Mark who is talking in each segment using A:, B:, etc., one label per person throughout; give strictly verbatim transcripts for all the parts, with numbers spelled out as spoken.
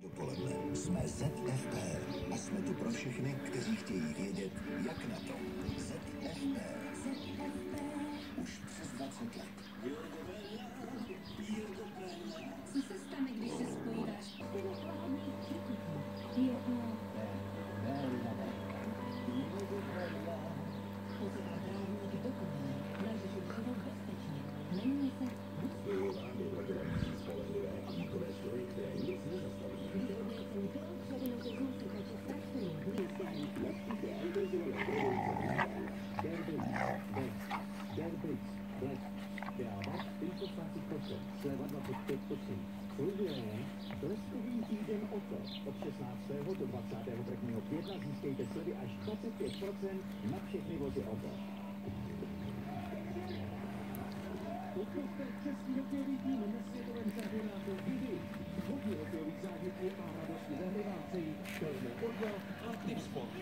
A: Dopoledne jsme Z F P a jsme tu pro všechny, kteří chtějí vědět, jak na to. Z F P. Už přes dvacet let.
B: Co se stane, když se spojíváš?
C: Sleva dvacet pět procent. Slibuje bleskový týden Oto. Od šestnáctého do dvacátého prvního května získejte slevy až dvacet pět procent na všechny vozy Oto. Podpořte český hokejový tým na světovém šampionátu Vidy. Hodně hokejových zážitků a radosti ve hry vám přejí Kelme Orga a Tipsport.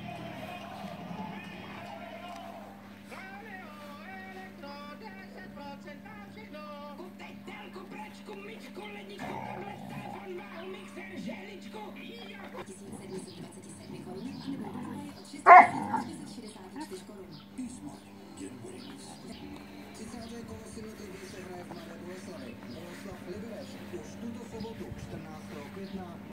A: třicáté kolo světových se hraje v Mladé Boleslavi. Boleslav Liberec už tuto sobotu čtrnáctého května